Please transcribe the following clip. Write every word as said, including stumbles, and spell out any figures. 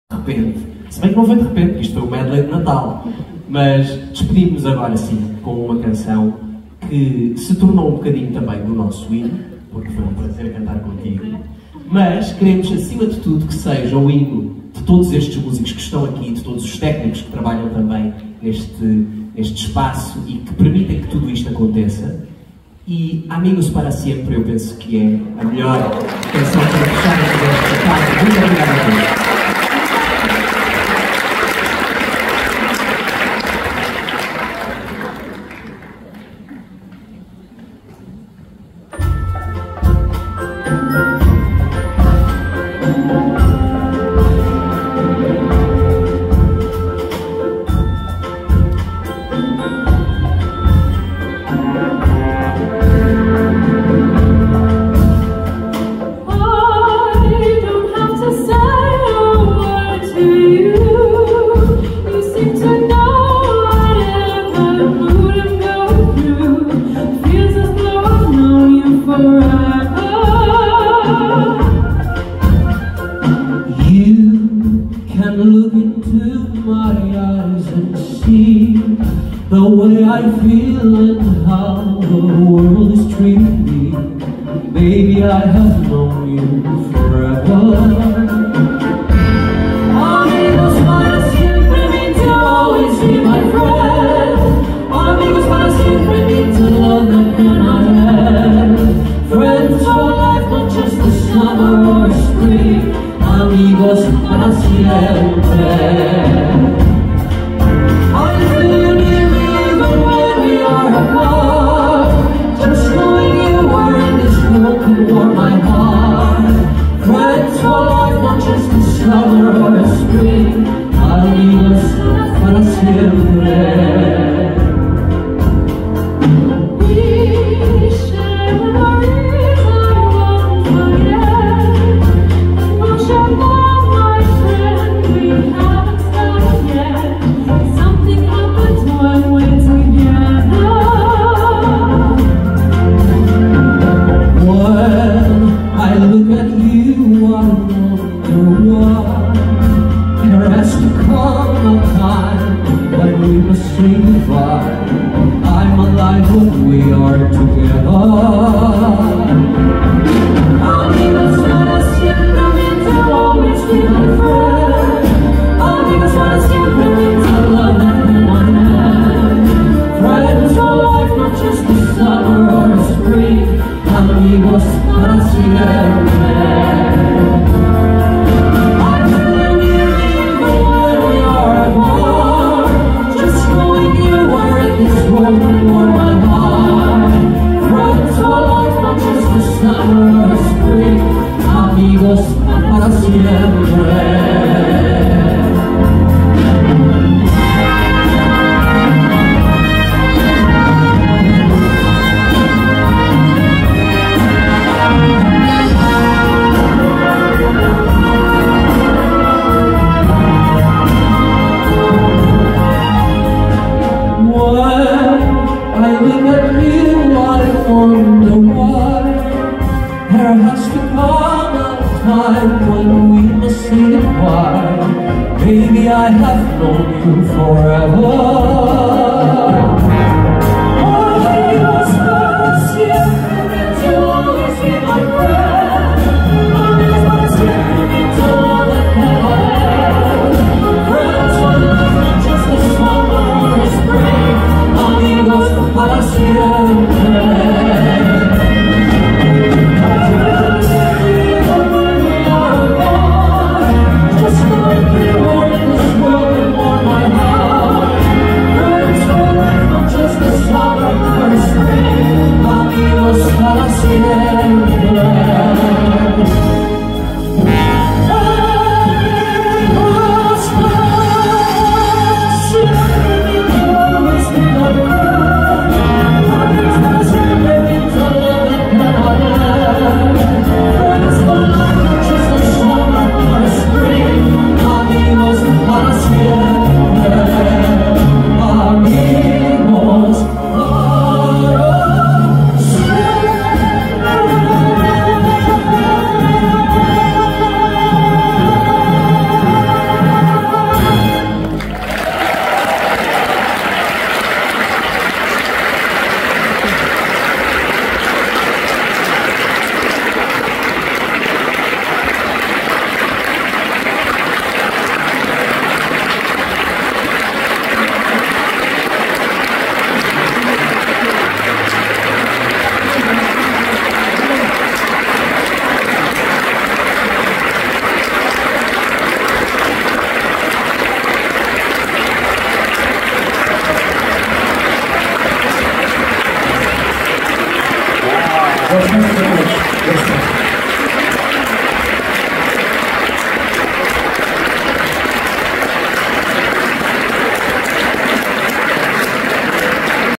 De repente, se bem que não foi de repente, porque isto foi o medley de Natal, mas despedimos-nos agora sim com uma canção que se tornou um bocadinho também do nosso hino, porque foi um prazer cantar contigo, mas queremos acima de tudo que seja o hino de todos estes músicos que estão aqui, de todos os técnicos que trabalham também neste, neste espaço e que permitem que tudo isto aconteça. E Amigos para Sempre, eu penso que é a melhor canção para fechar esta tarde. Muito obrigado a todos. The way I feel and how the world is treating me. Baby, I have known you forever. Amigos para siempre mean to always be my friend. Amigos para siempre mean to love that cannot end. Friends for life, not just the summer or spring. Amigos para siempre. Summer or spring, amigos para siempre. We share memories I won't forget. Emotion love, my friend, we haven't started yet. Something happens when we're together. When I look at you, I know there has to come a time when we must say goodbye. I'm alive when we are together. Amigos para siempre mean to always be my friend. Amigos para siempre mean to love everyone else. Friends for life, not just the summer or spring. Amigos para siempre. Amigos para siempre. There has to come a time when we must say goodbye. Baby, I have known you forever. Amigos para siempre mean to always be my friend. Amigos para siempre mean to love that never ends. Friends for life, not just the summer or the spring. Amigos para siempre. Just like you are in this world and warm my heart. Boas festas a todos.